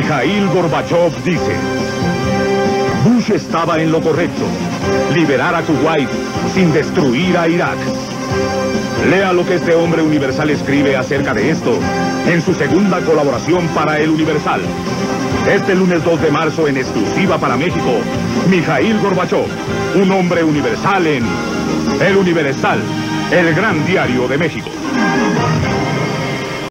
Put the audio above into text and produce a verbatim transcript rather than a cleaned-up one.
Mikhail Gorbachev dice: Bush estaba en lo correcto. Liberar a Kuwait sin destruir a Irak. Lea lo que este hombre universal escribe acerca de esto en su segunda colaboración para El Universal. Este lunes dos de marzo, en exclusiva para México, Mikhail Gorbachev, un hombre universal en El Universal, el gran diario de México.